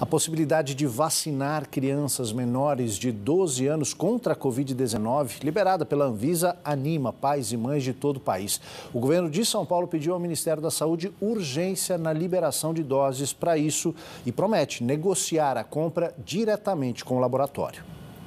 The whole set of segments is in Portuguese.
A possibilidade de vacinar crianças menores de 12 anos contra a Covid-19, liberada pela Anvisa, anima pais e mães de todo o país. O governo de São Paulo pediu ao Ministério da Saúde urgência na liberação de doses para isso e promete negociar a compra diretamente com o laboratório.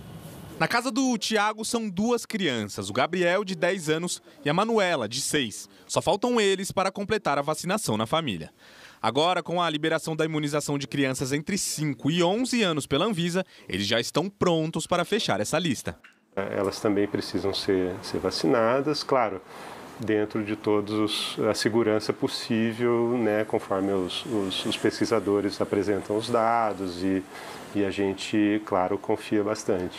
Na casa do Tiago são duas crianças, o Gabriel, de 10 anos, e a Manuela, de 6. Só faltam eles para completar a vacinação na família. Agora, com a liberação da imunização de crianças entre 5 e 11 anos pela Anvisa, eles já estão prontos para fechar essa lista. Elas também precisam ser vacinadas, claro, dentro de toda a segurança possível, né, conforme os pesquisadores apresentam os dados e a gente, claro, confia bastante.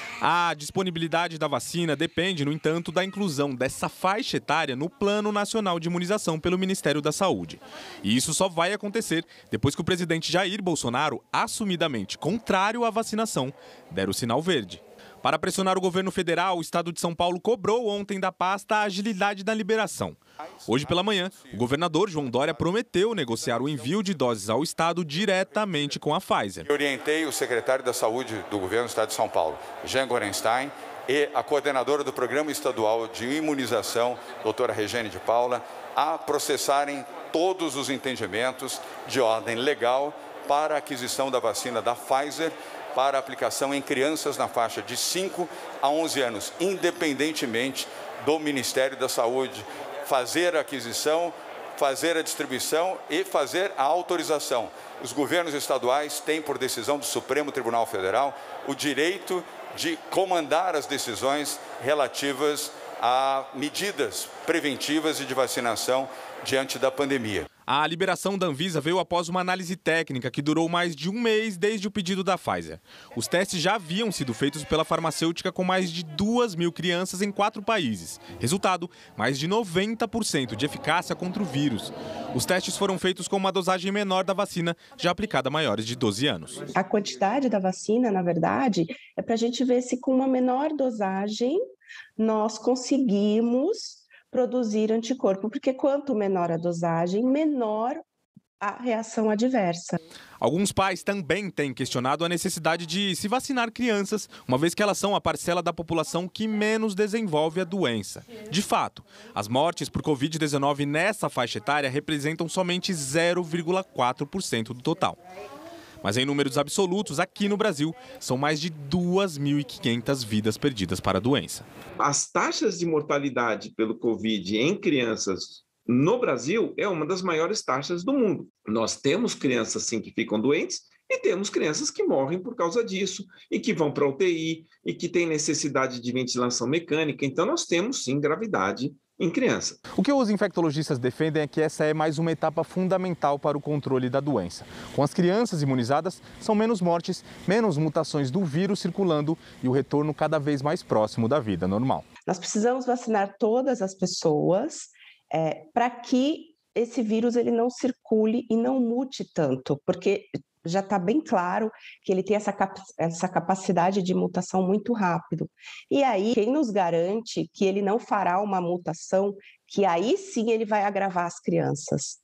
A disponibilidade da vacina depende, no entanto, da inclusão dessa faixa etária no Plano Nacional de Imunização pelo Ministério da Saúde. E isso só vai acontecer depois que o presidente Jair Bolsonaro, assumidamente contrário à vacinação, der o sinal verde. Para pressionar o governo federal, o estado de São Paulo cobrou ontem da pasta a agilidade na liberação. Hoje pela manhã, o governador João Dória prometeu negociar o envio de doses ao estado diretamente com a Pfizer. Eu orientei o secretário da Saúde do governo do estado de São Paulo, Jean Gorenstein, e a coordenadora do Programa Estadual de Imunização, doutora Regiane de Paula, a processarem todos os entendimentos de ordem legal para a aquisição da vacina da Pfizer para aplicação em crianças na faixa de 5 a 11 anos, independentemente do Ministério da Saúde fazer a aquisição, fazer a distribuição e fazer a autorização. Os governos estaduais têm, por decisão do Supremo Tribunal Federal, o direito de comandar as decisões relativas a medidas preventivas e de vacinação diante da pandemia. A liberação da Anvisa veio após uma análise técnica que durou mais de um mês desde o pedido da Pfizer. Os testes já haviam sido feitos pela farmacêutica com mais de 2.000 crianças em 4 países. Resultado, mais de 90% de eficácia contra o vírus. Os testes foram feitos com uma dosagem menor da vacina, já aplicada a maiores de 12 anos. A quantidade da vacina, na verdade, é para a gente ver se com uma menor dosagem nós conseguimos produzir anticorpo, porque quanto menor a dosagem, menor a reação adversa. Alguns pais também têm questionado a necessidade de se vacinar crianças, uma vez que elas são a parcela da população que menos desenvolve a doença. De fato, as mortes por Covid-19 nessa faixa etária representam somente 0,4% do total. Mas em números absolutos, aqui no Brasil, são mais de 2.500 vidas perdidas para a doença. As taxas de mortalidade pelo Covid em crianças no Brasil é uma das maiores taxas do mundo. Nós temos crianças, sim, que ficam doentes e temos crianças que morrem por causa disso e que vão para a UTI e que têm necessidade de ventilação mecânica. Então, nós temos, sim, gravidade em criança. O que os infectologistas defendem é que essa é mais uma etapa fundamental para o controle da doença. Com as crianças imunizadas, são menos mortes, menos mutações do vírus circulando e o retorno cada vez mais próximo da vida normal. Nós precisamos vacinar todas as pessoas para que esse vírus ele não circule e não mute tanto, porque já está bem claro que ele tem essa capacidade de mutação muito rápido. E aí, quem nos garante que ele não fará uma mutação que aí sim ele vai agravar as crianças?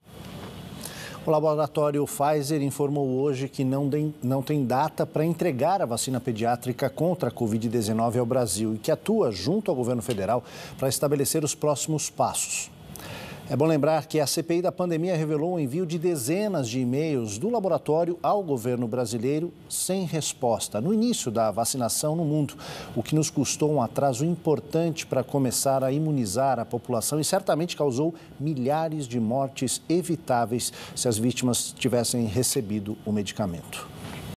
O laboratório Pfizer informou hoje que não tem data para entregar a vacina pediátrica contra a Covid-19 ao Brasil e que atua junto ao governo federal para estabelecer os próximos passos. É bom lembrar que a CPI da pandemia revelou o envio de dezenas de e-mails do laboratório ao governo brasileiro sem resposta no início da vacinação no mundo, o que nos custou um atraso importante para começar a imunizar a população e certamente causou milhares de mortes evitáveis se as vítimas tivessem recebido o medicamento.